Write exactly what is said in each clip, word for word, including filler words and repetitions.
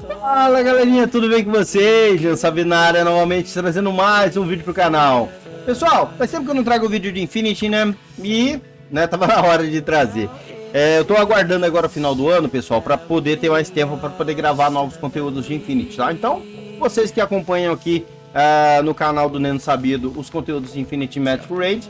Fala galerinha, tudo bem com vocês? Eu Sabino na área novamente, trazendo mais um vídeo pro canal. Pessoal, faz tempo que eu não trago vídeo de Infinity, né? E, né, tava na hora de trazer. É, eu tô aguardando agora o final do ano, pessoal, para poder ter mais tempo para poder gravar novos conteúdos de Infinity, tá? Então, vocês que acompanham aqui uh, no canal do Neno Sabido os conteúdos de Infinity Magic Raid,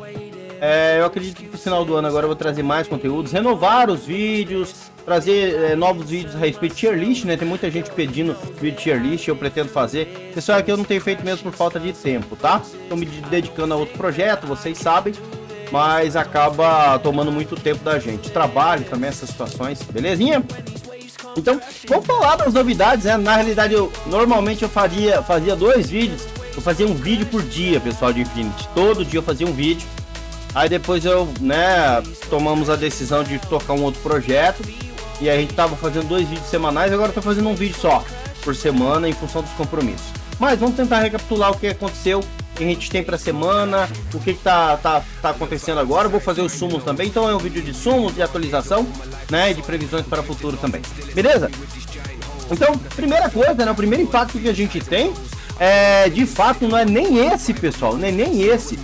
é, eu acredito que no final do ano agora eu vou trazer mais conteúdos, renovar os vídeos, trazer é, novos vídeos a respeito de tier list, né? Tem muita gente pedindo vídeo de tier list, eu pretendo fazer. Pessoal, aqui eu não tenho feito mesmo por falta de tempo, tá? Estou me dedicando a outro projeto, vocês sabem, mas acaba tomando muito tempo da gente. Trabalho também, essas situações, belezinha? Então, vamos falar das novidades, né? Na realidade, eu normalmente eu faria, fazia dois vídeos, eu fazia um vídeo por dia, pessoal, de Infinity. Todo dia eu fazia um vídeo. Aí depois eu, né, tomamos a decisão de tocar um outro projeto. E a gente tava fazendo dois vídeos semanais, agora eu tô fazendo um vídeo só por semana em função dos compromissos. Mas vamos tentar recapitular o que aconteceu, o que a gente tem pra semana, o que, que tá, tá, tá acontecendo agora. Eu vou fazer os sumos também, então é um vídeo de sumos, de atualização, né, e de previsões para o futuro também. Beleza? Então, primeira coisa, né, o primeiro impacto que a gente tem, é, de fato, não é nem esse, pessoal, não é nem esse.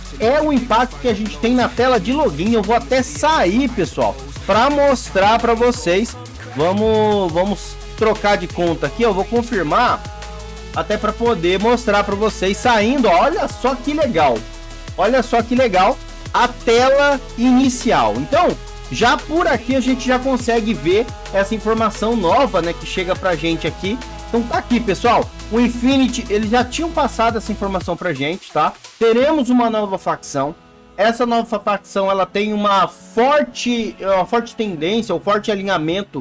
É o impacto que a gente tem na tela de login. Eu vou até sair, pessoal, para mostrar para vocês. Vamos, vamos trocar de conta aqui. Eu vou confirmar até para poder mostrar para vocês saindo. Olha só que legal. Olha só que legal a tela inicial. Então, já por aqui a gente já consegue ver essa informação nova, né, que chega pra gente aqui. Então tá aqui, pessoal, o Infinity, eles já tinham passado essa informação pra gente, tá? Teremos uma nova facção. Essa nova facção, ela tem uma forte, uma forte tendência, um forte alinhamento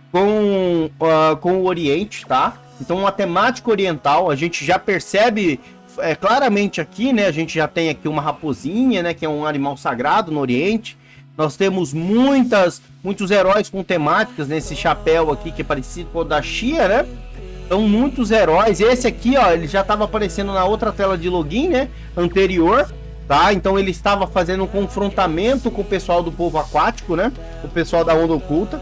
com, uh, com o Oriente, tá? Então uma temática oriental, a gente já percebe é, claramente aqui, né? A gente já tem aqui uma raposinha, né? Que é um animal sagrado no Oriente. Nós temos muitas, muitos heróis com temáticas nesse chapéu aqui, que é parecido com o da Xia, né? Então, muitos heróis. Esse aqui, ó, ele já estava aparecendo na outra tela de login, né? Anterior, tá? Então, ele estava fazendo um confrontamento com o pessoal do povo aquático, né? O pessoal da Onda Oculta.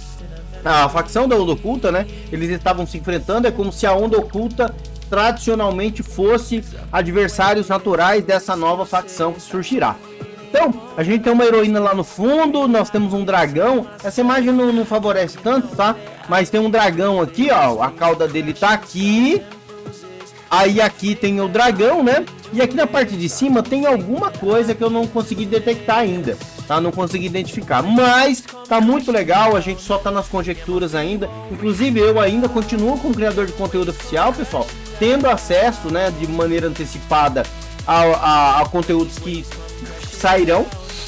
A facção da Onda Oculta, né? Eles estavam se enfrentando. É como se a Onda Oculta tradicionalmente fosse adversários naturais dessa nova facção que surgirá. Então, a gente tem uma heroína lá no fundo, nós temos um dragão. Essa imagem não, não favorece tanto, tá? Mas tem um dragão aqui, ó, a cauda dele tá aqui. Aí aqui tem o dragão, né? E aqui na parte de cima tem alguma coisa que eu não consegui detectar ainda, tá? Não consegui identificar, mas tá muito legal, a gente só tá nas conjecturas ainda. Inclusive eu ainda continuo como criador de conteúdo oficial, pessoal, tendo acesso, né, de maneira antecipada a, a, a conteúdos que sairão.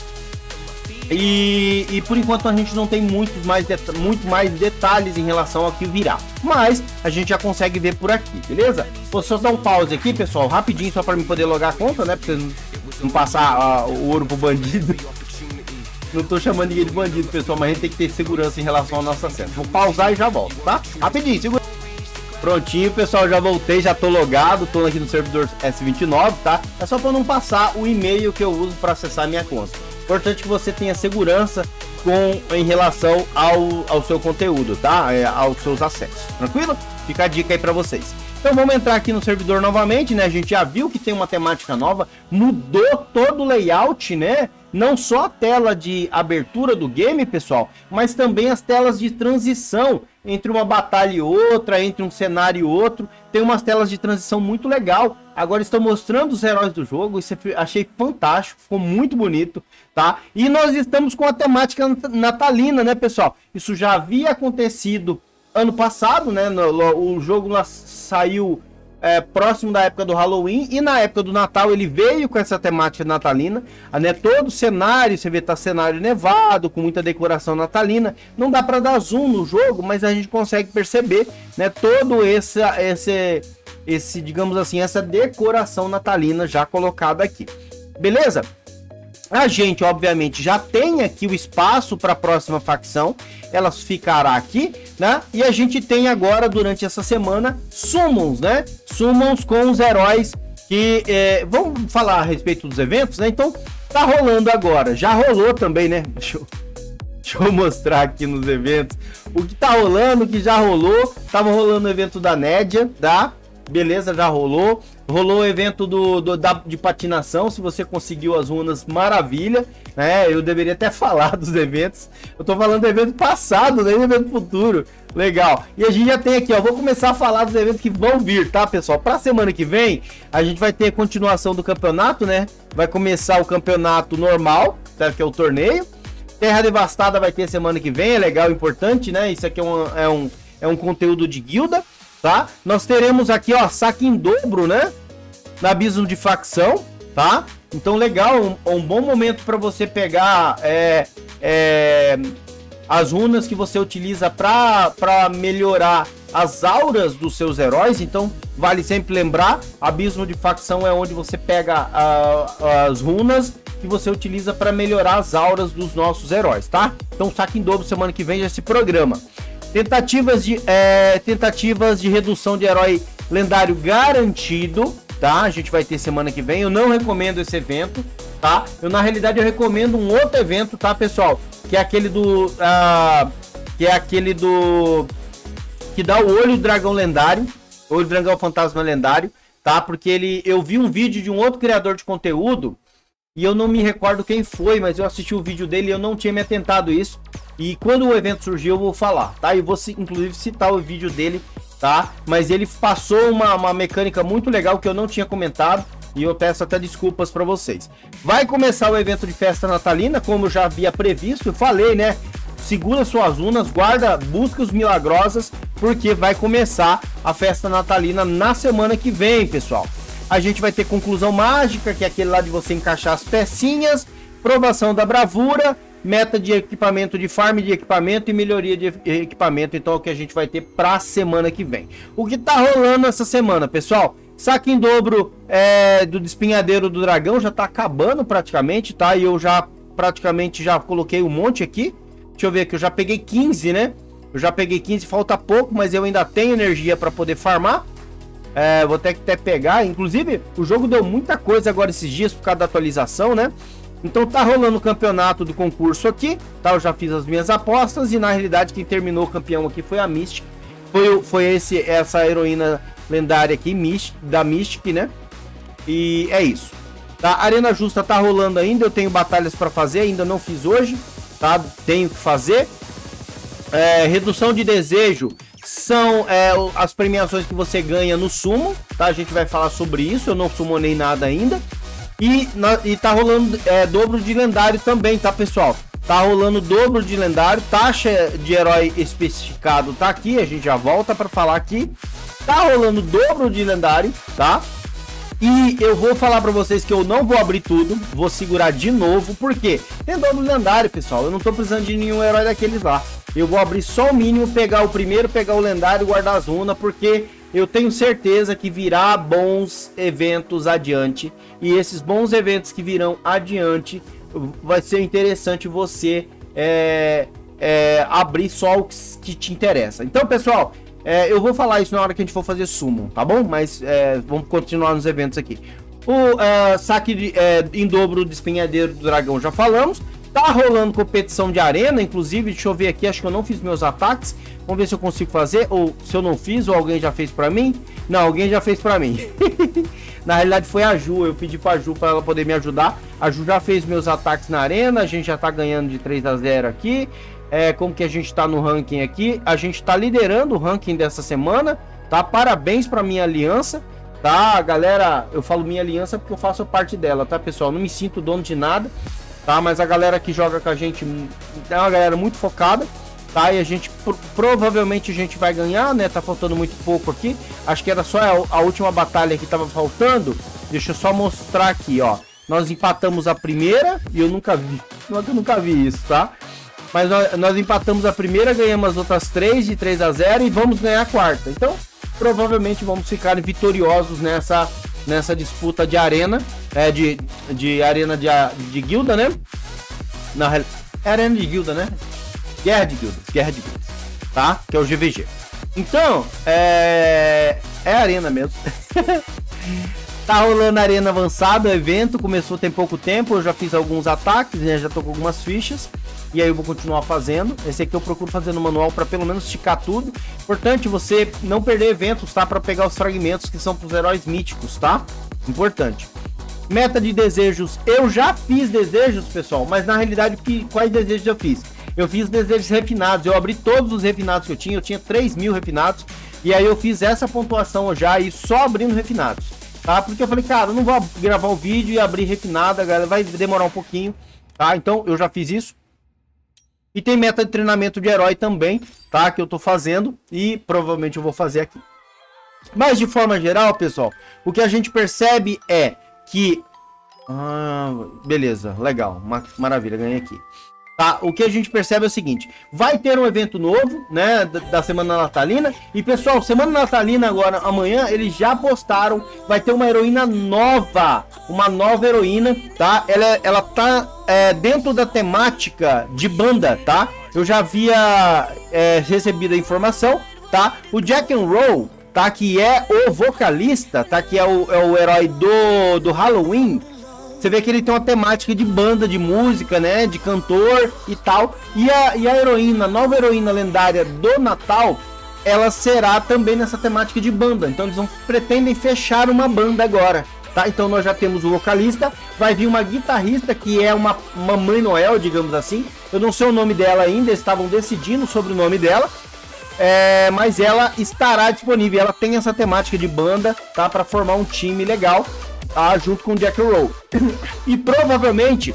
E, e por enquanto a gente não tem muitos mais muito mais detalhes em relação ao que virá, mas a gente já consegue ver por aqui, beleza? Vou só dar um pause aqui, pessoal, rapidinho, só para me poder logar a conta, né? Pra vocês não passar uh, o ouro pro bandido. Não tô chamando ninguém de bandido, pessoal, mas a gente tem que ter segurança em relação ao nosso acesso. Vou pausar e já volto, tá? Rapidinho, segura. Prontinho, pessoal, já voltei, já tô logado, tô aqui no servidor S vinte e nove, tá? É só para não passar o e-mail que eu uso para acessar a minha conta. Importante que você tenha segurança com, em relação ao, ao seu conteúdo, tá? É, aos seus acessos, tranquilo? Fica a dica aí para vocês. Então vamos entrar aqui no servidor novamente, né? A gente já viu que tem uma temática nova, mudou todo o layout, né? Não só a tela de abertura do game, pessoal, mas também as telas de transição entre uma batalha e outra, entre um cenário e outro. Tem umas telas de transição muito legal. Agora estão mostrando os heróis do jogo, isso eu achei fantástico, ficou muito bonito, tá? E nós estamos com a temática natalina, né, pessoal? Isso já havia acontecido ano passado, né? O jogo lá saiu é, próximo da época do Halloween, e na época do Natal ele veio com essa temática natalina, né? Todo o cenário, você vê, tá cenário nevado, com muita decoração natalina. Não dá para dar zoom no jogo, mas a gente consegue perceber, né? Todo esse, esse, esse, digamos assim, essa decoração natalina já colocada aqui, beleza? A gente, obviamente, já tem aqui o espaço para a próxima facção. Ela ficará aqui, né? E a gente tem agora, durante essa semana, summons, né? Summons com os heróis que... É, vamos falar a respeito dos eventos, né? Então, tá rolando agora. Já rolou também, né? Deixa eu Deixa eu mostrar aqui nos eventos o que tá rolando, o que já rolou. Tava rolando o evento da Nédia, tá? Beleza, já rolou. Rolou o evento do, do, da, de patinação. Se você conseguiu as runas, maravilha, né? Eu deveria até falar dos eventos. Eu tô falando do evento passado, nem do evento futuro. Legal. E a gente já tem aqui, ó. Vou começar a falar dos eventos que vão vir, tá, pessoal? Pra semana que vem, a gente vai ter a continuação do campeonato, né? Vai começar o campeonato normal, certo? Que é o torneio. Terra Devastada vai ter semana que vem, é legal, importante, né? Isso aqui é um, é um, é um conteúdo de guilda, tá? Nós teremos aqui, ó, saque em dobro, né? Na Abismo de Facção, tá? Então, legal, um, um bom momento para você pegar é, é, as runas que você utiliza para melhorar as auras dos seus heróis. Então, vale sempre lembrar, Abismo de Facção é onde você pega a, as runas que você utiliza para melhorar as auras dos nossos heróis, tá? Então, saque em dobro semana que vem já se programa. Tentativas de, é, tentativas de redução de herói lendário garantido, tá? A gente vai ter semana que vem. Eu não recomendo esse evento, tá? Eu, na realidade, eu recomendo um outro evento, tá, pessoal? Que é aquele do... Uh, que é aquele do... que dá o olho do dragão lendário. Olho do dragão fantasma lendário, tá? Porque ele... eu vi um vídeo de um outro criador de conteúdo e eu não me recordo quem foi, mas eu assisti o vídeo dele e eu não tinha me atentado a isso. E quando o evento surgiu, eu vou falar, tá? Eu vou, inclusive, citar o vídeo dele, tá? Mas ele passou uma, uma mecânica muito legal que eu não tinha comentado e eu peço até desculpas para vocês. Vai começar o evento de festa natalina, como eu já havia previsto, eu falei, né? Segura suas runas, guarda buscas milagrosas, porque vai começar a festa natalina na semana que vem, pessoal. A gente vai ter conclusão mágica, que é aquele lá de você encaixar as pecinhas, provação da bravura, meta de equipamento, de farm de equipamento e melhoria de equipamento. Então é o que a gente vai ter para a semana que vem. O que tá rolando essa semana, pessoal? Saque em dobro é, do Despinhadeiro do Dragão já tá acabando praticamente, tá? E eu já praticamente já coloquei um monte aqui. Deixa eu ver aqui, eu já peguei quinze, né? Eu já peguei quinze, falta pouco, mas eu ainda tenho energia para poder farmar. É, vou ter que até pegar. Inclusive, o jogo deu muita coisa agora esses dias por causa da atualização, né? Então tá rolando o campeonato do concurso aqui, tá? Eu já fiz as minhas apostas e na realidade quem terminou o campeão aqui foi a Mystic. Foi, foi esse, essa heroína lendária aqui, Mystic, da Mystic, né? E é isso. Tá? Arena Justa tá rolando ainda, eu tenho batalhas para fazer, ainda não fiz hoje, tá? Tenho que fazer. É, redução de desejo são é, as premiações que você ganha no sumo, tá? A gente vai falar sobre isso, eu não summonei nada ainda. E, na, e tá rolando é, dobro de lendário também, tá, pessoal? Tá rolando dobro de lendário, taxa de herói especificado tá aqui, a gente já volta para falar aqui. Tá rolando dobro de lendário, tá? E eu vou falar para vocês que eu não vou abrir tudo, vou segurar de novo, porque tem dobro lendário, pessoal. Eu não tô precisando de nenhum herói daqueles lá. Eu vou abrir só o mínimo, pegar o primeiro, pegar o lendário e guardar as runas, porque eu tenho certeza que virá bons eventos adiante. E esses bons eventos que virão adiante, vai ser interessante você é, é, abrir só o que te interessa. Então, pessoal, é, eu vou falar isso na hora que a gente for fazer summon, tá bom? Mas é, vamos continuar nos eventos aqui. O é, saque de, é, em dobro do Espinhadeiro do Dragão já falamos. Tá rolando competição de arena, inclusive, deixa eu ver aqui, acho que eu não fiz meus ataques. Vamos ver se eu consigo fazer, ou se eu não fiz, ou alguém já fez pra mim. Não, alguém já fez pra mim. Na realidade foi a Ju, eu pedi pra Ju pra ela poder me ajudar. A Ju já fez meus ataques na arena, a gente já tá ganhando de três a zero aqui. É, como que a gente tá no ranking aqui? A gente tá liderando o ranking dessa semana, tá? Parabéns pra minha aliança, tá? Galera, eu falo minha aliança porque eu faço parte dela, tá, pessoal? Não me sinto dono de nada, tá? Mas a galera que joga com a gente é uma galera muito focada, tá? E a gente, pro, provavelmente a gente vai ganhar, né? Tá faltando muito pouco aqui. Acho que era só a, a última batalha que tava faltando. Deixa eu só mostrar aqui, ó. Nós empatamos a primeira e eu nunca vi, eu nunca vi isso, tá? Mas nós, nós empatamos a primeira, ganhamos as outras três de três a zero e vamos ganhar a quarta. Então, provavelmente vamos ficar vitoriosos nessa, nessa disputa de arena, é, de, de arena de, de guilda, né? Na, é arena de guilda, né? Guerra de guildas, guerra de guildas, tá? Que é o G V G. Então, é, é arena mesmo. Tá rolando a arena avançada, o evento começou tem pouco tempo, eu já fiz alguns ataques, né, já tô com algumas fichas. E aí eu vou continuar fazendo. Esse aqui eu procuro fazer no manual para pelo menos esticar tudo. Importante você não perder eventos, tá? Para pegar os fragmentos que são para os heróis míticos, tá? Importante. Meta de desejos. Eu já fiz desejos, pessoal, mas na realidade que, quais desejos eu fiz? Eu fiz desejos refinados. Eu abri todos os refinados que eu tinha. Eu tinha três mil refinados. E aí eu fiz essa pontuação já e só abrindo refinados, tá? Porque eu falei, cara, eu não vou gravar um vídeo e abrir refinado, a galera vai demorar um pouquinho, tá? Então eu já fiz isso. E tem meta de treinamento de herói também, tá? Que eu tô fazendo e provavelmente eu vou fazer aqui. Mas de forma geral, pessoal, o que a gente percebe é que... Ah, beleza, legal, maravilha, ganhei aqui. Tá? O que a gente percebe é o seguinte, vai ter um evento novo, né, da, da semana natalina. E pessoal, semana natalina agora, amanhã, eles já postaram, vai ter uma heroína nova, uma nova heroína, tá? Ela, ela tá é, dentro da temática de banda, tá? Eu já havia é, recebido a informação, tá? O Jack and Roll, tá? Que é o vocalista, tá? Que é o, é o herói do, do Halloween. Você vê que ele tem uma temática de banda, de música, né? De cantor e tal. E a, e a heroína, a nova heroína lendária do Natal, ela será também nessa temática de banda. Então eles vão, pretendem fechar uma banda agora, tá? Então nós já temos o vocalista, vai vir uma guitarrista que é uma Mamãe Noel, digamos assim. Eu não sei o nome dela ainda, estavam decidindo sobre o nome dela. É, mas ela estará disponível, ela tem essa temática de banda, tá? Para formar um time legal. Tá, junto com o Jack and Roll. E provavelmente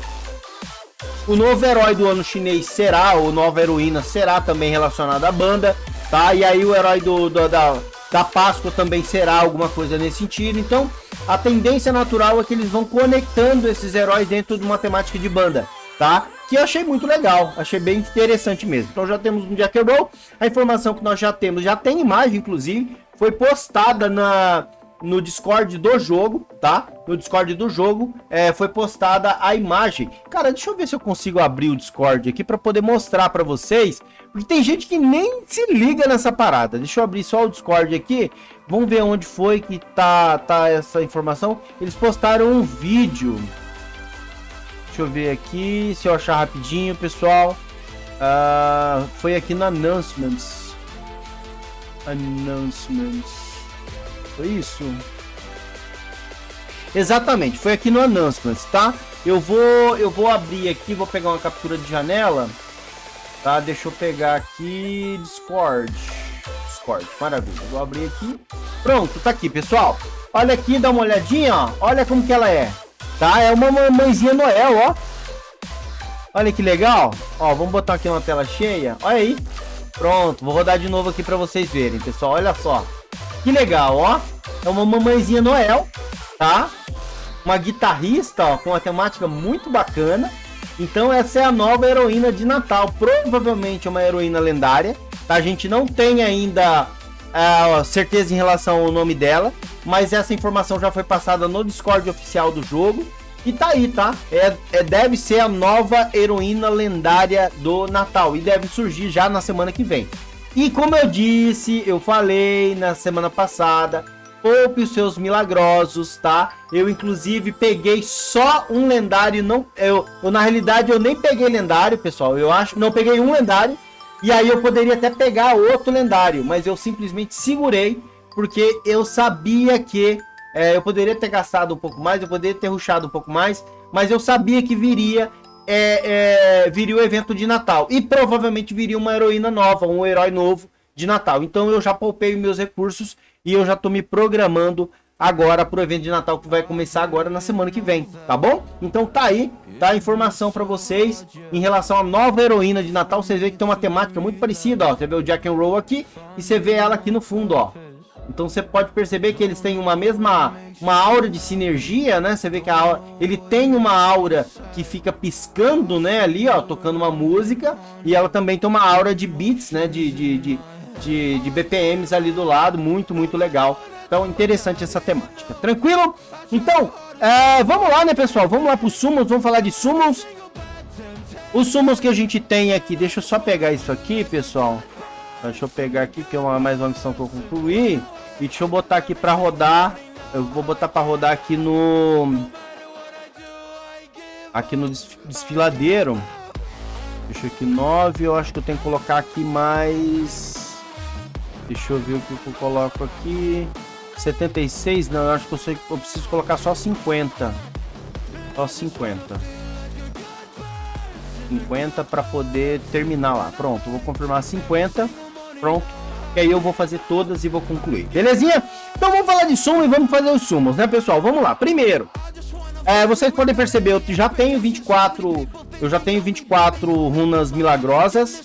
o novo herói do ano chinês será, ou nova heroína será também relacionada à banda, tá? E aí o herói do, do, da, da Páscoa também será alguma coisa nesse sentido. Então a tendência natural é que eles vão conectando esses heróis dentro de uma temática de banda, tá? Que eu achei muito legal, achei bem interessante mesmo. Então já temos um Jack and Roll, a informação que nós já temos, já tem imagem inclusive, foi postada na... no Discord do jogo, tá? No Discord do jogo é, foi postada a imagem. Cara, deixa eu ver se eu consigo abrir o Discord aqui para poder mostrar para vocês, porque tem gente que nem se liga nessa parada. Deixa eu abrir só o Discord aqui. Vamos ver onde foi que tá, tá essa informação. Eles postaram um vídeo. Deixa eu ver aqui, se eu achar rapidinho, pessoal. Uh, foi aqui no Announcements. Announcements. Foi isso? Exatamente, foi aqui no Announcements, tá? Eu vou, eu vou abrir aqui, vou pegar uma captura de janela, tá? Deixa eu pegar aqui Discord. Discord, maravilha. Vou abrir aqui. Pronto, tá aqui, pessoal. Olha aqui, dá uma olhadinha, ó. Olha como que ela é, tá? É uma mamãezinha Noel, ó. Olha que legal. Ó, vamos botar aqui uma tela cheia. Olha aí. Pronto, vou rodar de novo aqui pra vocês verem, pessoal. Olha só. Que legal, ó. É uma mamãezinha Noel, tá? Uma guitarrista, ó, com uma temática muito bacana. Então essa é a nova heroína de Natal. Provavelmente é uma heroína lendária, tá? A gente não tem ainda uh, certeza em relação ao nome dela, mas essa informação já foi passada no Discord oficial do jogo. E tá aí, tá? É, é, deve ser a nova heroína lendária do Natal. E deve surgir já na semana que vem. E como eu disse, eu falei na semana passada, poupe os seus milagrosos, tá? Eu inclusive peguei só um lendário, não, eu, eu na realidade eu nem peguei lendário, pessoal, eu acho, não peguei um lendário, e aí eu poderia até pegar outro lendário, mas eu simplesmente segurei, porque eu sabia que é, eu poderia ter gastado um pouco mais, eu poderia ter rushado um pouco mais, mas eu sabia que viria... É, é, viria o evento de Natal e provavelmente viria uma heroína nova, um herói novo de Natal. Então eu já poupei meus recursos e eu já tô me programando agora pro evento de Natal que vai começar agora na semana que vem, tá bom? Então tá aí, tá a informação para vocês em relação à nova heroína de Natal. Vocês veem que tem uma temática muito parecida, ó. Você vê o Jack and Roll aqui e você vê ela aqui no fundo, ó. Então você pode perceber que eles têm uma mesma, uma aura de sinergia, né? Você vê que a aura, ele tem uma aura que fica piscando, né? Ali, ó, tocando uma música. E ela também tem uma aura de beats, né? De, de, de, de, de B P Ms ali do lado, muito, muito legal. Então, interessante essa temática. Tranquilo? Então, é, vamos lá, né, pessoal? Vamos lá para os summons, vamos falar de summons. Os summons que a gente tem aqui, deixa eu só pegar isso aqui, pessoal. Deixa eu pegar aqui, que é uma, mais uma missão que eu concluí. E deixa eu botar aqui para rodar Eu vou botar pra rodar aqui no... Aqui no desfiladeiro. Deixa aqui nove, eu acho que eu tenho que colocar aqui mais... Deixa eu ver o que eu coloco aqui. setenta e seis, não, eu acho que eu, sei, eu preciso colocar só cinquenta. Só cinquenta. cinquenta para poder terminar lá. Pronto, eu vou confirmar cinquenta. Pronto. E aí eu vou fazer todas e vou concluir. Belezinha? Então vamos falar de sumo e vamos fazer os sumos, né, pessoal? Vamos lá. Primeiro, é, vocês podem perceber, eu já tenho vinte e quatro... Eu já tenho vinte e quatro runas milagrosas.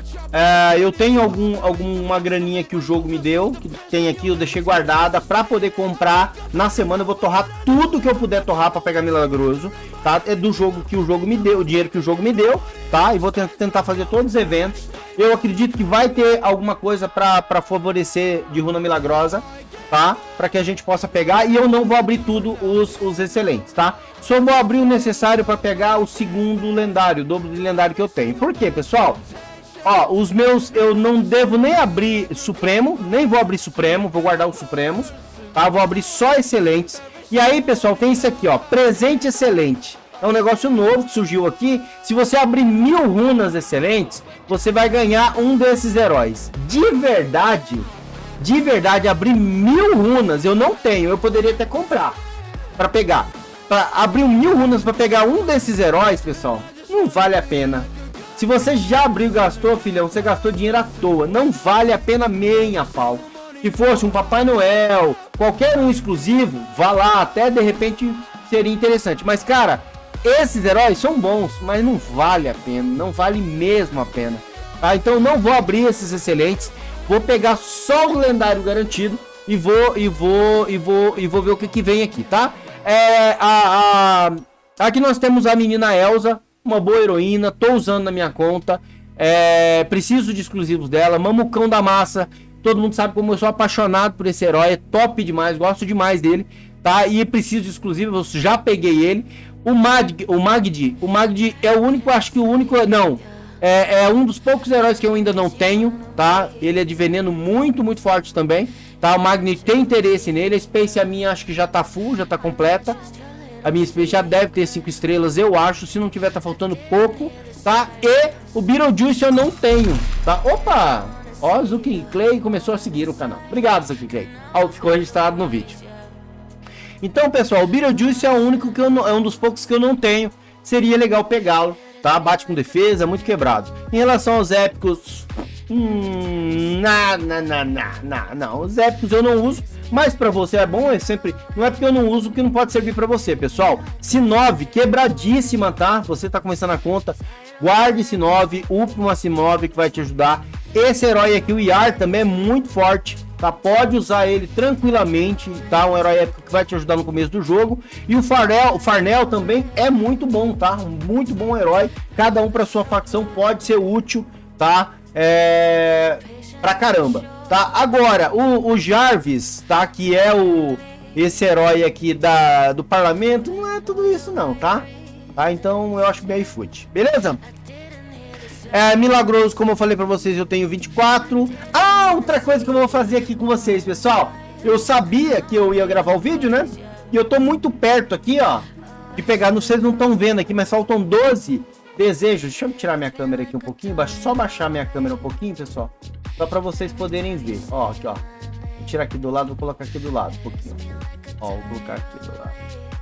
É, eu tenho algum, alguma graninha que o jogo me deu, que tem aqui, eu deixei guardada pra poder comprar. Na semana eu vou torrar tudo que eu puder torrar pra pegar milagroso, tá? É do jogo que o jogo me deu, o dinheiro que o jogo me deu, tá? E vou tentar fazer todos os eventos. Eu acredito que vai ter alguma coisa pra, pra favorecer de runa milagrosa, tá? Pra que a gente possa pegar. E eu não vou abrir tudo os, os excelentes, tá? Só vou abrir o necessário pra pegar o segundo lendário, o dobro de lendário que eu tenho. Por quê, pessoal? Ó, os meus, eu não devo nem abrir Supremo, nem vou abrir Supremo, vou guardar os Supremos, tá? Vou abrir só Excelentes. E aí, pessoal, tem isso aqui, ó, Presente Excelente. É um negócio novo que surgiu aqui. Se você abrir mil runas excelentes, você vai ganhar um desses heróis. De verdade, de verdade, abrir mil runas eu não tenho, eu poderia até comprar pra pegar. Pra abrir mil runas pra pegar um desses heróis, pessoal, não vale a pena. Se você já abriu e gastou, filhão, você gastou dinheiro à toa. Não vale a pena meia pau. Se fosse um Papai Noel, qualquer um exclusivo, vá lá, até de repente seria interessante. Mas, cara, esses heróis são bons, mas não vale a pena. Não vale mesmo a pena. Tá? Então não vou abrir esses excelentes. Vou pegar só o lendário garantido e vou, e vou, e vou, e vou ver o que, que vem aqui, tá? É, a, a... Aqui nós temos a menina Elsa. Uma boa heroína, tô usando na minha conta, é, preciso de exclusivos dela. Mamucão da Massa, todo mundo sabe como eu sou apaixonado por esse herói, é top demais, gosto demais dele, tá? E preciso de exclusivos, eu já peguei ele. O Mag, o Magdi, o Magdi é o único, acho que o único, não, é, é um dos poucos heróis que eu ainda não tenho, tá? Ele é de veneno muito, muito forte também, tá? O Magni tem interesse nele, a Space a minha acho que já tá full, já tá completa. A minha Space já deve ter cinco estrelas, eu acho. Se não tiver, tá faltando pouco, tá? E o Beetlejuice eu não tenho, tá? Opa! Ó, Zuki Clay começou a seguir o canal. Obrigado, Zuki Clay. Ó, ficou registrado no vídeo. Então, pessoal, o Beetlejuice é o único que eu não, é um dos poucos que eu não tenho. Seria legal pegá-lo, tá? Bate com defesa, muito quebrado. Em relação aos épicos... Hum, não, não, não, não, não. Os épicos eu não uso. Mas pra você é bom, é sempre... Não é porque eu não uso que não pode servir pra você, pessoal. Sinove, quebradíssima, tá? Você tá começando a conta, guarde Sinove, upe uma Sinove que vai te ajudar. Esse herói aqui, o Yar, também é muito forte, tá? Pode usar ele tranquilamente, tá? Um herói épico que vai te ajudar no começo do jogo. E o Farnel, o Farnel também é muito bom, tá? Um muito bom herói. Cada um pra sua facção pode ser útil, tá? É... Pra caramba. Tá, agora, o, o Jarvis, tá, que é o esse herói aqui da, do parlamento, não é tudo isso não, tá? Tá, então eu acho bem fute, beleza? É, milagroso, como eu falei pra vocês, eu tenho vinte e quatro. Ah, outra coisa que eu vou fazer aqui com vocês, pessoal. Eu sabia que eu ia gravar o vídeo, né? E eu tô muito perto aqui, ó, de pegar, não sei se não estão vendo aqui, mas faltam doze desejos. Deixa eu tirar minha câmera aqui um pouquinho, só baixar minha câmera um pouquinho, pessoal. Só para vocês poderem ver. Ó, aqui, ó. Vou tirar aqui do lado, vou colocar aqui do lado um pouquinho. Ó, vou colocar aqui do lado.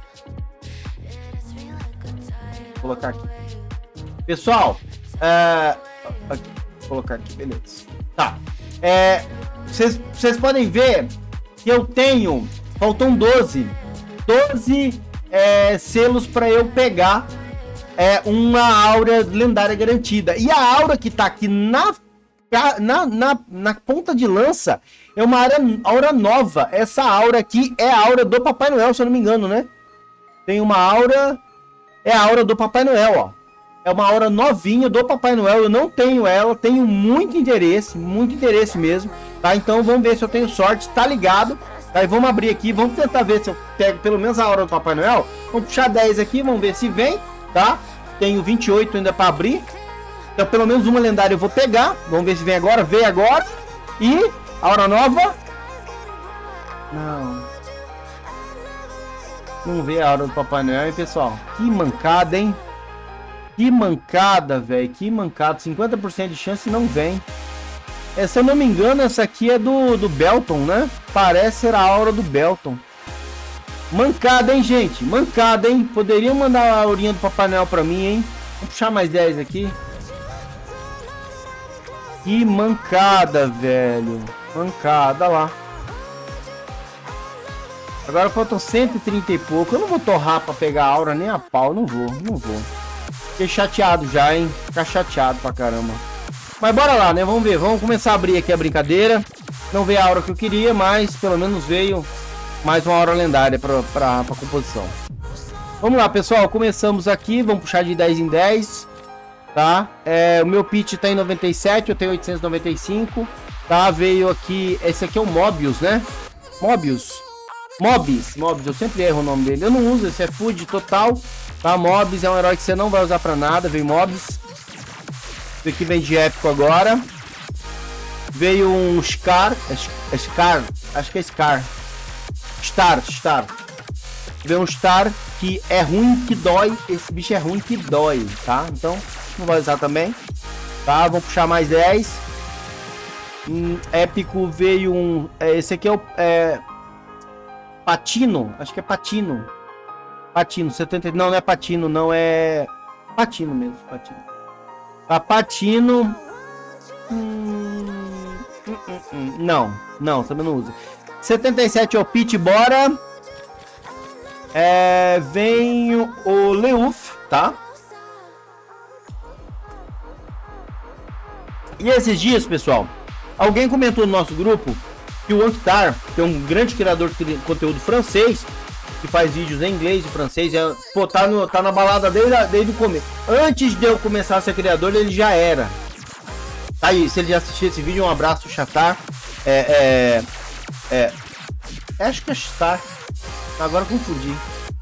Vou colocar aqui. Pessoal, é... aqui, vou colocar aqui, beleza. Tá. É... Vocês podem ver que eu tenho... Faltam doze. doze é, selos para eu pegar é, uma aura lendária garantida. E a aura que tá aqui na Na, na, na ponta de lança é uma aura, aura nova. Essa aura aqui é a aura do Papai Noel, se eu não me engano, né? Tem uma aura... É a aura do Papai Noel, ó. É uma aura novinha do Papai Noel. Eu não tenho ela, tenho muito interesse, muito interesse mesmo, tá? Então vamos ver se eu tenho sorte, tá ligado? Aí vamos abrir aqui, vamos tentar ver se eu pego pelo menos a aura do Papai Noel. Vamos puxar dez aqui, vamos ver se vem, tá? Tenho vinte e oito ainda para abrir. Então pelo menos uma lendária eu vou pegar. Vamos ver se vem agora. Vem agora. E a hora nova. Não. Não vê a aura do Papai Noel, hein, pessoal? Que mancada, hein? Que mancada, velho. Que mancada. cinquenta por cento de chance não vem. É, se eu não me engano, essa aqui é do, do Belton, né? Parece ser a aura do Belton. Mancada, hein, gente? Mancada, hein? Poderiam mandar a aurinha do Papai Noel pra mim, hein? Vou puxar mais dez aqui. Que mancada, velho. Mancada, lá. Agora faltam cento e trinta e pouco. Eu não vou torrar pra pegar a aura nem a pau. Não vou, não vou. Fiquei chateado já, hein? Ficar chateado pra caramba. Mas bora lá, né? Vamos ver. Vamos começar a abrir aqui a brincadeira. Não veio a aura que eu queria, mas pelo menos veio mais uma aura lendária pra, pra, pra composição. Vamos lá, pessoal. Começamos aqui. Vamos puxar de dez em dez. Tá? É, o meu pitch tá em noventa e sete. Eu tenho oitocentos e noventa e cinco. Tá? Veio aqui... Esse aqui é o Mobius, né? Mobius. Mobs, Mobs, eu sempre erro o nome dele. Eu não uso, esse é food total. Tá? Mobs é um herói que você não vai usar pra nada. Veio Mobs. Esse aqui vem de épico agora. Veio um Scar. É Scar? Acho que é Scar. Star, Star. Veio um Star que é ruim, que dói. Esse bicho é ruim, que dói, tá? Então, não vai usar também. Tá? Vamos puxar mais dez. Hum, épico veio um... Esse aqui é o... É, Patino, acho que é Patino. Patino, setenta. Não, não é Patino, não é. Patino mesmo, Patino. Tá, Patino. Hum, hum, hum, hum. Não, não, também não usa. setenta e sete é o Pit, bora. É, vem o Leuf, tá? E esses dias, pessoal, alguém comentou no nosso grupo que o Anktar, que é um grande criador de conteúdo francês, que faz vídeos em inglês e francês, é, pô, tá, no, tá na balada desde, desde o começo. Antes de eu começar a ser criador, ele já era. Tá aí, se ele já assistiu esse vídeo, um abraço, Chatar. É, é, é, acho que é Chatar. Agora confundi.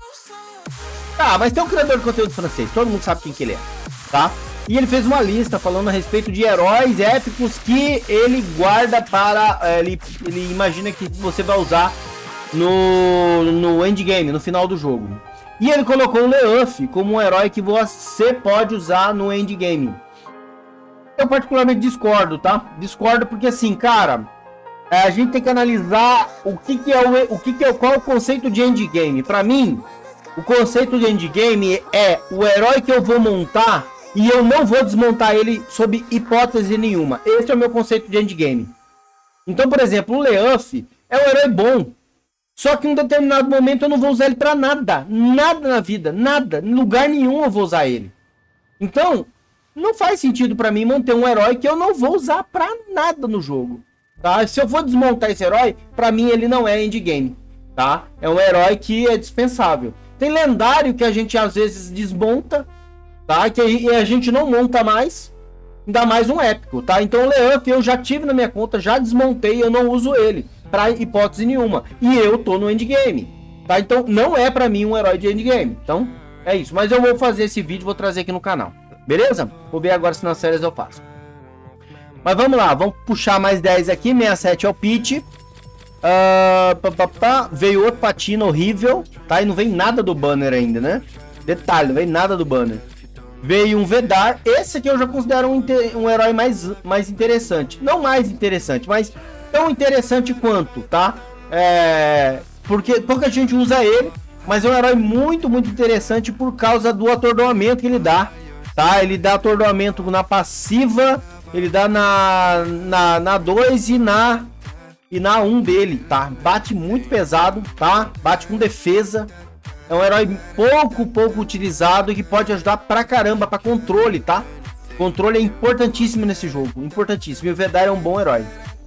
Ah, mas tem um criador de conteúdo francês, todo mundo sabe quem que ele é, tá? E ele fez uma lista falando a respeito de heróis épicos que ele guarda para... Ele, ele imagina que você vai usar no, no endgame, no final do jogo. E ele colocou o Leuf como um herói que você pode usar no endgame. Eu particularmente discordo, tá? Discordo porque assim, cara... A gente tem que analisar o que, que é o... o que que é, qual é o conceito de endgame. Para mim, o conceito de endgame é o herói que eu vou montar... E eu não vou desmontar ele sob hipótese nenhuma. Esse é o meu conceito de endgame. Então, por exemplo, o Leuf é um herói bom. Só que em um determinado momento eu não vou usar ele pra nada. Nada na vida. Nada. Em lugar nenhum eu vou usar ele. Então, não faz sentido pra mim manter um herói que eu não vou usar pra nada no jogo. Tá? Se eu for desmontar esse herói, pra mim ele não é endgame. Tá? É um herói que é dispensável. Tem lendário que a gente às vezes desmonta. Tá? Que a gente não monta mais, ainda mais um épico, tá? Então o Leuf eu já tive na minha conta, já desmontei, eu não uso ele pra hipótese nenhuma. E eu tô no endgame, tá? Então não é pra mim um herói de endgame. Então é isso, mas eu vou fazer esse vídeo, vou trazer aqui no canal, beleza? Vou ver agora se nas séries eu faço. Mas vamos lá, vamos puxar mais dez aqui, sessenta e sete é o pitch. Uh, pá, pá, pá. Veio outro Patino horrível, tá? E não vem nada do banner ainda, né? Detalhe, não vem nada do banner. Veio um Vedar. Esse aqui eu já considero um, um herói mais, mais interessante. Não mais interessante, mas tão interessante quanto, tá? É, porque pouca gente usa ele, mas é um herói muito, muito interessante por causa do atordoamento que ele dá, tá? Ele dá atordoamento na passiva, ele dá na na, na dois e na e na um dele, tá? Bate muito pesado, tá? Bate com defesa. É um herói pouco, pouco utilizado e que pode ajudar pra caramba, pra controle, tá? Controle é importantíssimo nesse jogo, importantíssimo. E o Vedar é um bom herói.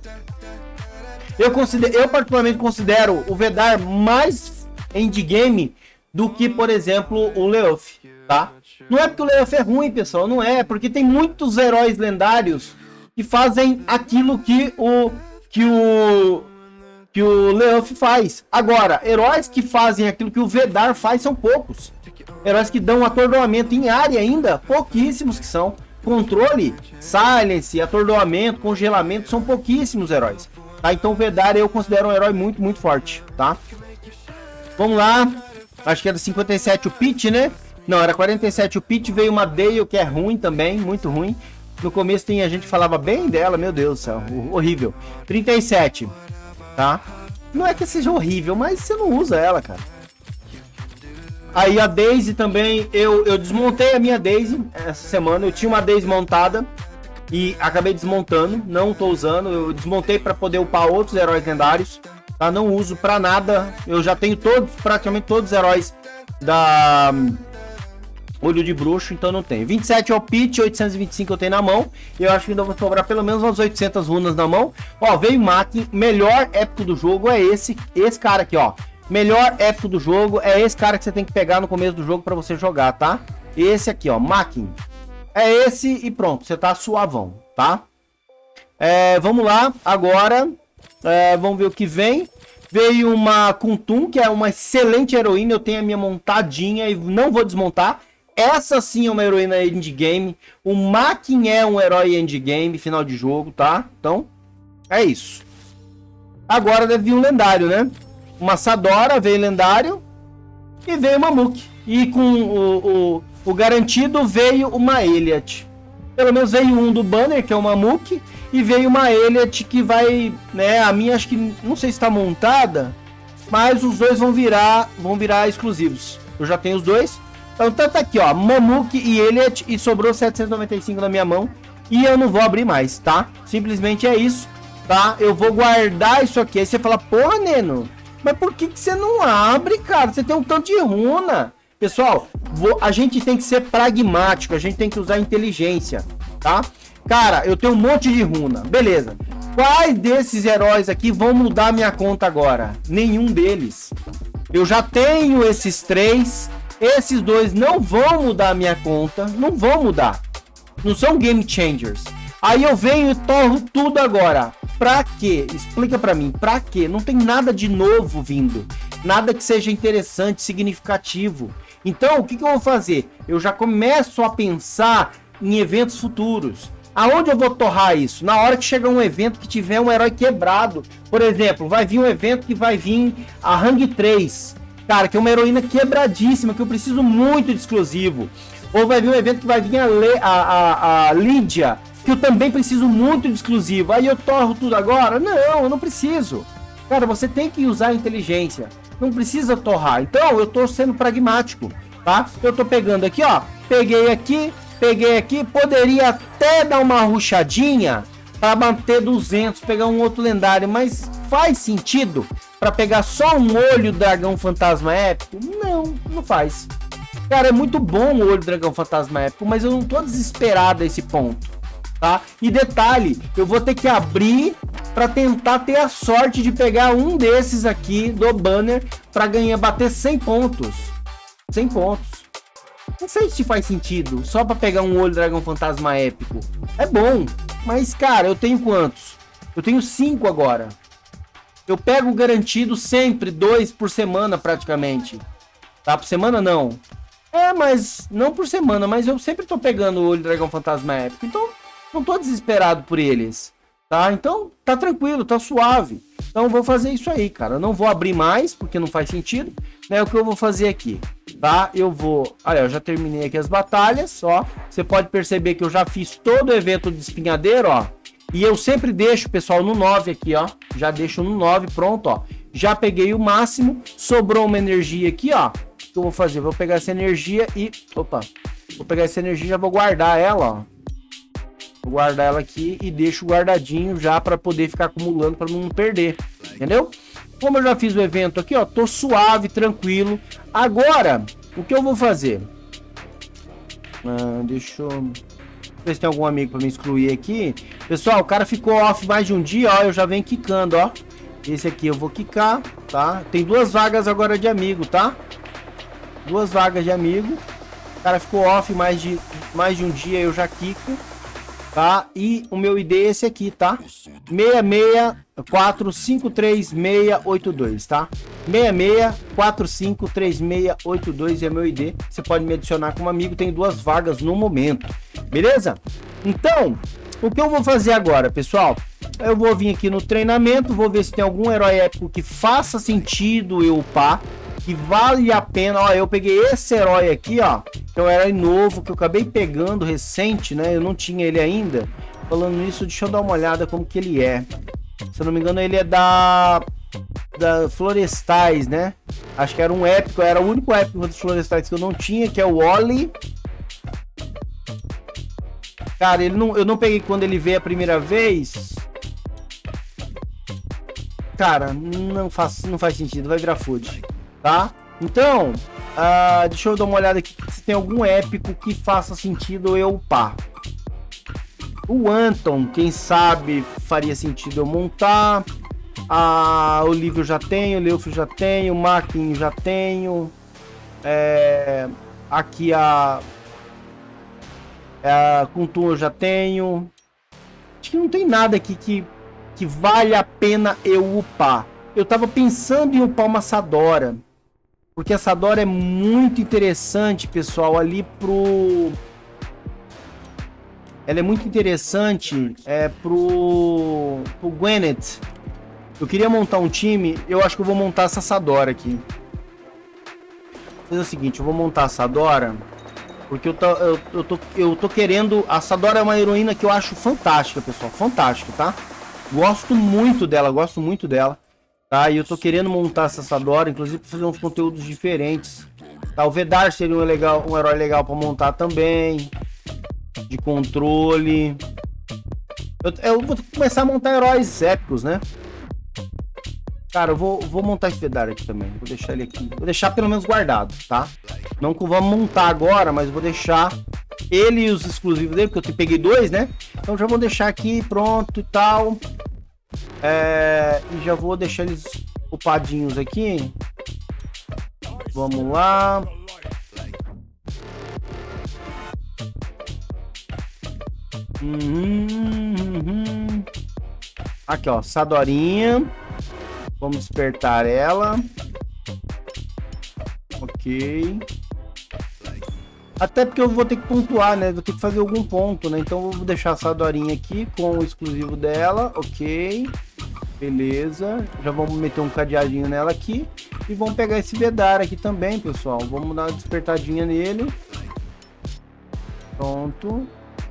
Eu, considero, eu particularmente considero o Vedar mais endgame do que, por exemplo, o Leuf, tá? Não é porque o Leuf é ruim, pessoal, não é. Porque tem muitos heróis lendários que fazem aquilo que o... Que o... que o Leuf faz. Agora, heróis que fazem aquilo que o Vedar faz são poucos. Heróis que dão atordoamento em área ainda, pouquíssimos que são. Controle, silence, atordoamento, congelamento, são pouquíssimos heróis. Tá? Então o Vedar eu considero um herói muito, muito forte, tá? Vamos lá. Acho que era cinquenta e sete o pitch, né? Não, era quarenta e sete o pitch, veio uma Dale que é ruim também, muito ruim. No começo tem a gente falava bem dela, meu Deus do céu, horrível. trinta e sete, tá? Não é que seja horrível, mas você não usa ela, cara. Aí a Daisy também, eu, eu desmontei a minha Daisy essa semana. Eu tinha uma Daisy montada e acabei desmontando, não tô usando. Eu desmontei para poder upar outros heróis lendários, tá? Não uso pra nada. Eu já tenho todos, praticamente todos os heróis da Olho de Bruxo, então não tem. vinte e sete é o pitch, oitocentos e vinte e cinco eu tenho na mão. Eu acho que ainda vou sobrar pelo menos umas oitocentas runas na mão. Ó, veio Makin, melhor épico do jogo é esse, esse cara aqui, ó. Melhor épico do jogo é esse cara que você tem que pegar no começo do jogo para você jogar, tá? Esse aqui, ó, Makin. É esse e pronto, você tá suavão, tá? É, vamos lá, agora, é, vamos ver o que vem. Veio uma Kuntum, que é uma excelente heroína, eu tenho a minha montadinha e não vou desmontar. Essa sim é uma heroína endgame. O Makin é um herói endgame, final de jogo, tá? Então, é isso. Agora deve vir um lendário, né? Uma Sadora veio lendário e veio uma Muk. E com o, o, o garantido veio uma Elliot. Pelo menos veio um do banner, que é uma Muk, e veio uma Elliot que vai, né, a minha acho que não sei se está montada, mas os dois vão virar, vão virar exclusivos. Eu já tenho os dois. Então tá aqui, ó, Mamuk e Elliot, e sobrou setecentos e noventa e cinco na minha mão, e eu não vou abrir mais, tá? Simplesmente é isso, tá? Eu vou guardar isso aqui. Aí você fala, porra, Neno, mas por que que você não abre, cara? Você tem um tanto de runa. Pessoal, vou, a gente tem que ser pragmático, a gente tem que usar inteligência, tá? Cara, eu tenho um monte de runa, beleza. Quais desses heróis aqui vão mudar minha conta agora? Nenhum deles. Eu já tenho esses três, esses dois não vão mudar a minha conta, não vão mudar. Não são game changers. Aí eu venho e torro tudo agora. Pra quê? Explica pra mim, pra quê? Não tem nada de novo vindo. Nada que seja interessante, significativo. Então, o que que eu vou fazer? Eu já começo a pensar em eventos futuros. Aonde eu vou torrar isso? Na hora que chegar um evento que tiver um herói quebrado. Por exemplo, vai vir um evento que vai vir a Rang três. Cara, que é uma heroína quebradíssima, que eu preciso muito de exclusivo. Ou vai vir um evento que vai vir a, Le a, a, a Lídia, que eu também preciso muito de exclusivo. Aí eu torro tudo agora? Não, eu não preciso. Cara, você tem que usar a inteligência. Não precisa torrar. Então, eu tô sendo pragmático, tá? Eu tô pegando aqui, ó. Peguei aqui, peguei aqui. Poderia até dar uma rushadinha para manter duzentos, pegar um outro lendário. Mas faz sentido para pegar só um olho dragão fantasma épico? Não, não faz. Cara, é muito bom o olho dragão fantasma épico, mas eu não tô desesperado a esse ponto, tá? E detalhe, eu vou ter que abrir para tentar ter a sorte de pegar um desses aqui do banner para ganhar, bater cem pontos. cem pontos. Não sei se faz sentido, só para pegar um olho dragão fantasma épico. É bom, mas cara, eu tenho quantos? Eu tenho cinco agora. Eu pego garantido sempre, dois por semana praticamente. Tá? Por semana não. É, mas não por semana, mas eu sempre tô pegando o olho dragão fantasma épico. Então, não tô desesperado por eles. Tá? Então, tá tranquilo, tá suave. Então, eu vou fazer isso aí, cara. Eu não vou abrir mais, porque não faz sentido. Né? O que eu vou fazer aqui, tá? Eu vou... Olha, eu já terminei aqui as batalhas, ó. Você pode perceber que eu já fiz todo o evento de espinhadeiro, ó. E eu sempre deixo, pessoal, no nove aqui, ó. Já deixo no nove, pronto, ó. Já peguei o máximo. Sobrou uma energia aqui, ó. O que eu vou fazer? Vou pegar essa energia e... Opa! Vou pegar essa energia e já vou guardar ela, ó. Vou guardar ela aqui e deixo guardadinho já para poder ficar acumulando para não perder. Entendeu? Como eu já fiz o evento aqui, ó. Tô suave, tranquilo. Agora, o que eu vou fazer? Ah, deixa eu... ver se tem algum amigo para me excluir aqui. Pessoal, o cara ficou off mais de um dia, ó. Eu já venho quicando, ó. Esse aqui eu vou quicar, tá? Tem duas vagas agora de amigo, tá? Duas vagas de amigo. O cara ficou off mais de, mais de um dia, eu já quico. Tá? E o meu I D é esse aqui, tá? seis seis quatro cinco três seis oito dois, tá? seis seis quatro cinco três seis oito dois é meu I D. Você pode me adicionar como amigo, tem duas vagas no momento. Beleza? Então, o que eu vou fazer agora, pessoal? Eu vou vir aqui no treinamento, vou ver se tem algum herói épico que faça sentido eu upar. que vale a pena. Ó, eu peguei esse herói aqui, ó, que é um herói novo que eu acabei pegando recente, né? Eu não tinha ele ainda. Falando nisso, deixa eu dar uma olhada como que ele é. Se eu não me engano, ele é da da Florestais, né? Acho que era um épico, era o único épico dos Florestais que eu não tinha, que é o Oli. Cara, ele não, eu não peguei quando ele veio a primeira vez. Cara, não faz, não faz sentido, vai virar food, tá? Então, uh, deixa eu dar uma olhada aqui se tem algum épico que faça sentido eu upar. O Anton, quem sabe faria sentido eu montar. A Olivia eu já tenho, o Leof já tenho, o Makin já tenho. É, aqui a, a Kuntum eu já tenho. Acho que não tem nada aqui que, que vale a pena eu upar. Eu tava pensando em upar uma Sadora, porque a Sadora é muito interessante, pessoal, ali pro... Ela é muito interessante é, pro, pro Gwyneth. Eu queria montar um time, eu acho que eu vou montar essa Sadora aqui. Vou fazer o seguinte, eu vou montar a Sadora, porque eu tô, eu, eu, tô, eu tô querendo... A Sadora é uma heroína que eu acho fantástica, pessoal, fantástica, tá? Gosto muito dela, gosto muito dela, tá? E eu tô querendo montar essa Sadora, inclusive pra fazer uns conteúdos diferentes. Tá? O Vedar seria um, legal, um herói legal pra montar também, de controle. Eu, eu vou começar a montar heróis épicos, né? Cara, eu vou, vou montar esse Vedar aqui também. Vou deixar ele aqui. Vou deixar pelo menos guardado, tá? Não que vamos montar agora, mas vou deixar ele e os exclusivos dele, porque eu peguei dois, né? Então já vou deixar aqui pronto e tal. É, e já vou deixar eles upadinhos aqui. Vamos lá. Uhum, uhum. Aqui, ó, Sadorinha. Vamos despertar ela. Ok. Até porque eu vou ter que pontuar, né? Vou ter que fazer algum ponto, né? Então eu vou deixar a Sadorinha aqui com o exclusivo dela. Ok. Beleza. Já vamos meter um cadeadinho nela aqui. E vamos pegar esse Vedar aqui também, pessoal. Vamos dar uma despertadinha nele. Pronto.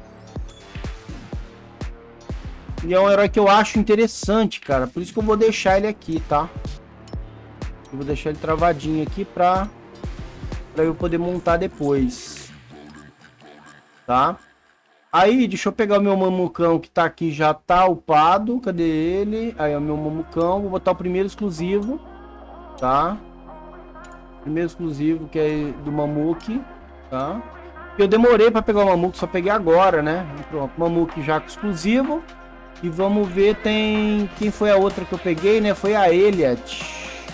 E é um herói que eu acho interessante, cara. Por isso que eu vou deixar ele aqui, tá? Eu vou deixar ele travadinho aqui pra, pra eu poder montar depois. Tá? Aí, deixa eu pegar o meu Mamucão que tá aqui, já tá upado. Cadê ele? Aí é o meu Mamucão. Vou botar o primeiro exclusivo. Tá? Primeiro exclusivo que é do Mamuki. Tá? Eu demorei pra pegar o Mamuki, só peguei agora, né? Pronto, Mamuki já com exclusivo. E vamos ver, tem... Quem foi a outra que eu peguei, né? Foi a Elliot.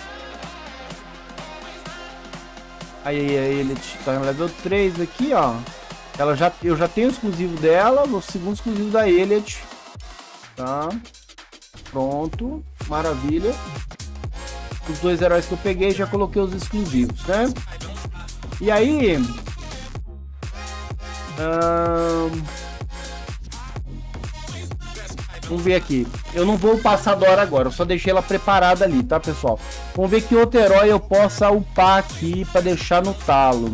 Aí, a Elliot tá no level três aqui, ó. Ela já... Eu já tenho o exclusivo dela, o segundo exclusivo da Elliot. Tá? Pronto. Maravilha. Os dois heróis que eu peguei, já coloquei os exclusivos, né? E aí... Hum... Vamos ver aqui. Eu não vou passar da hora agora. Eu só deixei ela preparada ali, tá, pessoal? Vamos ver que outro herói eu possa upar aqui pra deixar no talo.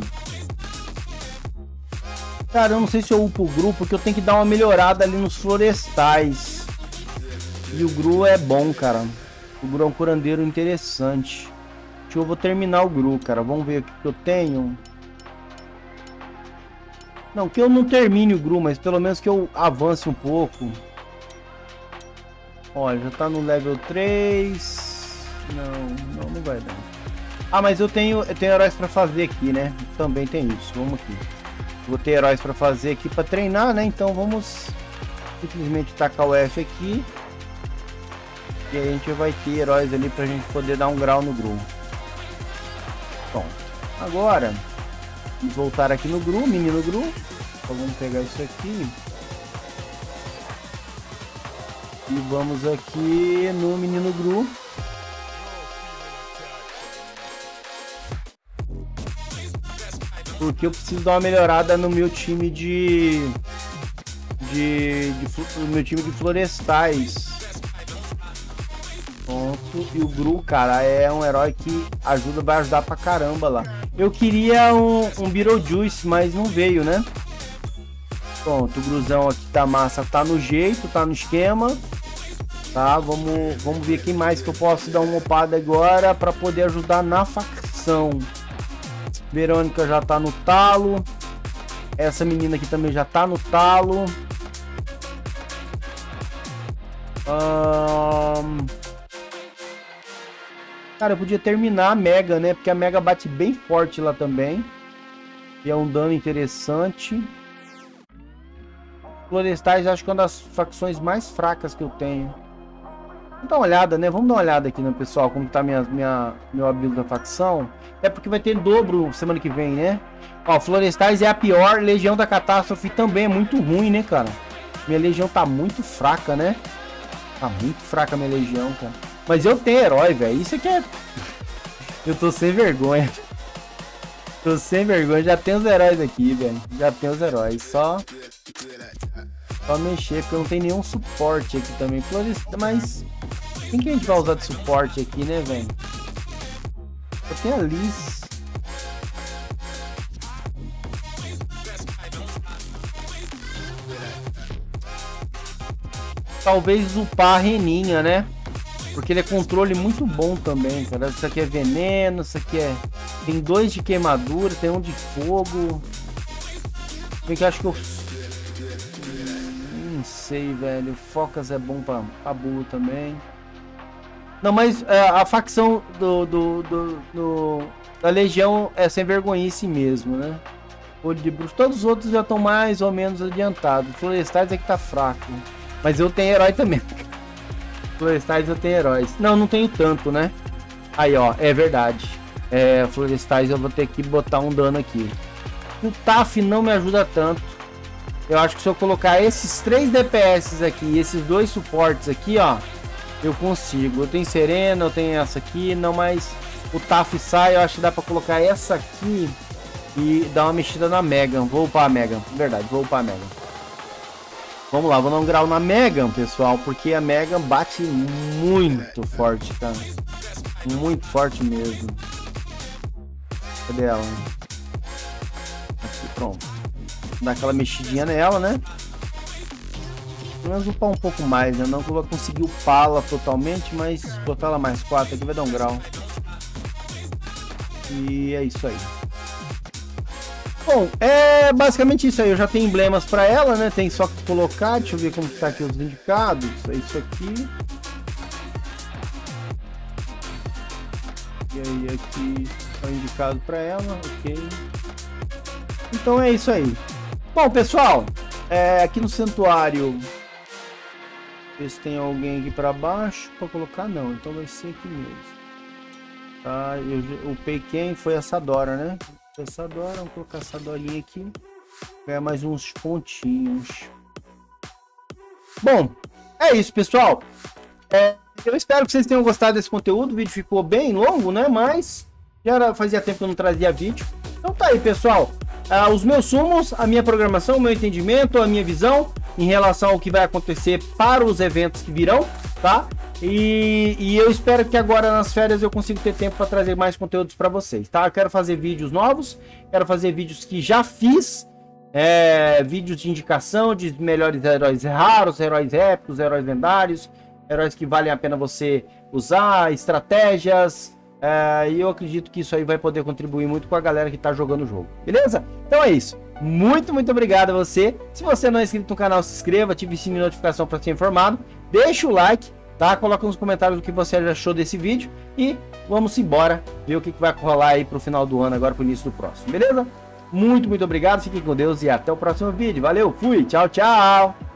Cara, eu não sei se eu upo o Gru, porque eu tenho que dar uma melhorada ali nos florestais. E o Gru é bom, cara. O Gru é um curandeiro interessante. Acho que eu vou terminar o Gru, cara. Vamos ver o que eu tenho. Não, que eu não termine o Gru, mas pelo menos que eu avance um pouco. Olha, já tá no level três. Não, não, não vai dar. Ah, mas eu tenho, eu tenho heróis pra fazer aqui, né? Também tem isso. Vamos aqui. Vou ter heróis pra fazer aqui pra treinar, né? Então vamos simplesmente tacar o F aqui. E aí a gente vai ter heróis ali pra gente poder dar um grau no Gru. Bom, agora vamos voltar aqui no Gru, menino Gru. Então vamos pegar isso aqui. E vamos aqui no menino Gru. Porque eu preciso dar uma melhorada no meu time de... De... de no meu time de florestais. Pronto. E o Gru, cara, é um herói que ajuda, vai ajudar pra caramba lá. Eu queria um, um Beetlejuice, mas não veio, né? Pronto, o Gruzão aqui tá massa, tá no jeito, tá no esquema. Tá, vamos, vamos ver quem mais que eu posso dar uma upada agora pra poder ajudar na facção. Verônica já tá no talo. Essa menina aqui também já tá no talo. Um... Cara, eu podia terminar a Mega, né? Porque a Mega bate bem forte lá também. E é um dano interessante. Florestais, acho que é uma das facções mais fracas que eu tenho. Vamos dar uma olhada, né? Vamos dar uma olhada aqui, né, pessoal? Como tá minha, minha, meu build da facção. É porque vai ter dobro semana que vem, né? Ó, Florestais é a pior. Legião da Catástrofe também é muito ruim, né, cara? Minha legião tá muito fraca, né? Tá muito fraca a minha legião, cara. Mas eu tenho herói, velho. Isso aqui é... Eu tô sem vergonha. Tô sem vergonha. Já tem os heróis aqui, velho. Já tem os heróis. Só... Só mexer, porque eu não tenho nenhum suporte aqui também. Mas... Quem que a gente vai usar de suporte aqui, né, velho? Eu tenho a Liz. Talvez upar a Reninha, né? Porque ele é controle muito bom também, cara. Isso aqui é veneno, isso aqui é... Tem dois de queimadura, tem um de fogo. Bem que eu acho que eu... Não sei, velho. Focas é bom pra, pra burro também. Não, mas é, a facção do, do, do, do, da Legião é sem vergonhice mesmo, né? Olho de bruxo. Todos os outros já estão mais ou menos adiantados. Florestais é que tá fraco. Mas eu tenho herói também. Florestais eu tenho heróis. Não, não tenho tanto, né? Aí, ó, é verdade. É, Florestais eu vou ter que botar um dano aqui. O T A F não me ajuda tanto. Eu acho que se eu colocar esses três D P S aqui e esses dois suportes aqui, ó, eu consigo. Eu tenho Serena, eu tenho essa aqui, não, mas o T A F sai, eu acho que dá pra colocar essa aqui e dar uma mexida na Megan. Vou upar a Megan, verdade, vou upar a Megan. Vamos lá, vou dar um grau na Megan, pessoal, porque a Megan bate muito forte, cara. Muito forte mesmo. Cadê ela? Aqui, pronto. Dar aquela mexidinha nela, né? Pelo menos upar um pouco mais, né? Não que eu vou conseguir upá-la totalmente, mas botar ela mais quatro aqui vai dar um grau. E é isso aí. Bom, é basicamente isso aí. Eu já tenho emblemas para ela, né? Tem só que colocar. Deixa eu ver como está aqui os indicados. É isso aqui. E aí aqui está indicado para ela, ok. Então é isso aí. Bom, pessoal, é, aqui no santuário, ver se tem alguém aqui para baixo para colocar. Não, então vai ser aqui mesmo. Tá, eu upei quem? Foi essa Dora, né? Essa Dora, vamos colocar essa Dorinha aqui. Ganhar mais uns pontinhos. Bom, é isso, pessoal. É, eu espero que vocês tenham gostado desse conteúdo. O vídeo ficou bem longo, né? Mas já era, fazia tempo que eu não trazia vídeo. Então tá aí, pessoal. Ah, os meus sumos, a minha programação, o meu entendimento, a minha visão em relação ao que vai acontecer para os eventos que virão, tá? E, e eu espero que agora nas férias eu consiga ter tempo para trazer mais conteúdos para vocês, tá? Eu quero fazer vídeos novos, quero fazer vídeos que já fiz, é, vídeos de indicação de melhores heróis raros, heróis épicos, heróis lendários, heróis que valem a pena você usar, estratégias. É, e eu acredito que isso aí vai poder contribuir muito com a galera que tá jogando o jogo, beleza? Então é isso, muito, muito obrigado a você. Se você não é inscrito no canal, se inscreva, ative o sininho de notificação para ser informado, deixa o like, tá? Coloca nos comentários o que você achou desse vídeo e vamos embora ver o que vai rolar aí pro final do ano, agora pro início do próximo, beleza? Muito, muito obrigado, fiquem com Deus e até o próximo vídeo. Valeu, fui, tchau, tchau!